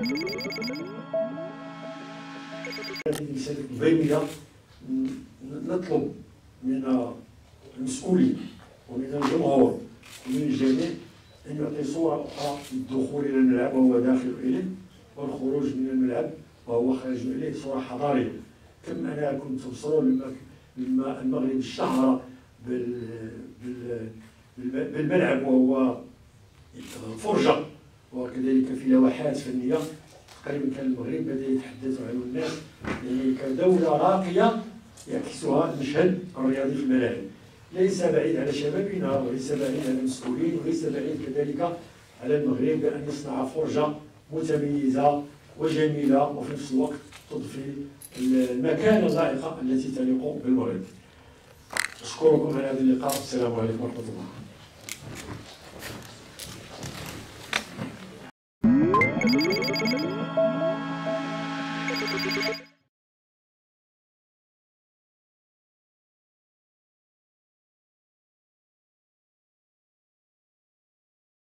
رسالة البينية نطلب من المسؤولين ومن الجمهور ومن الجميع أن يعطي صورة أخرى للدخول إلى الملعب وهو داخل إليه، والخروج من الملعب وهو خارج إليه، صورة حضارية. كما أنا كنت تبصروا لما المغرب اشتهر بالملعب وهو فرجة، وكذلك في لوحات فنية. تقريبا كان المغرب بدأ يتحدث عن الناس يعني كدولة راقية يعكسها المشهد الرياضي في الملاعب. ليس بعيد على شبابنا، وليس بعيد على المسؤولين، وليس بعيد كذلك على المغرب بأن يصنع فرجة متميزة وجميلة، وفي نفس الوقت تضفي المكانة اللائقة التي تليق بالمغرب. أشكركم على هذا اللقاء. السلام عليكم ورحمة الله.